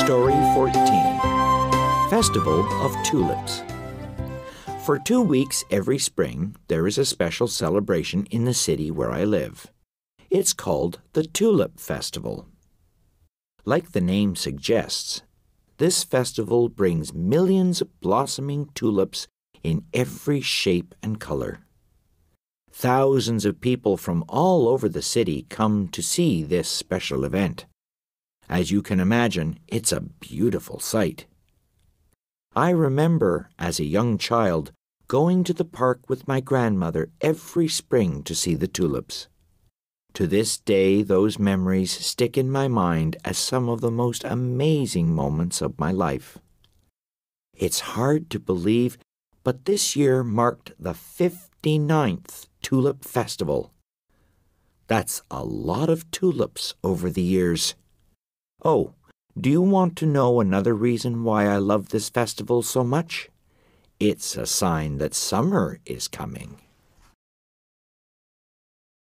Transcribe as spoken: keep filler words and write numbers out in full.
Story fourteen. Festival of Tulips. For two weeks every spring, there is a special celebration in the city where I live. It's called the Tulip Festival. Like the name suggests, this festival brings millions of blossoming tulips in every shape and color. Thousands of people from all over the city come to see this special event. As you can imagine, it's a beautiful sight. I remember, as a young child, going to the park with my grandmother every spring to see the tulips. To this day, those memories stick in my mind as some of the most amazing moments of my life. It's hard to believe, but this year marked the fifty-ninth Tulip Festival. That's a lot of tulips over the years. Oh, do you want to know another reason why I love this festival so much? It's a sign that summer is coming.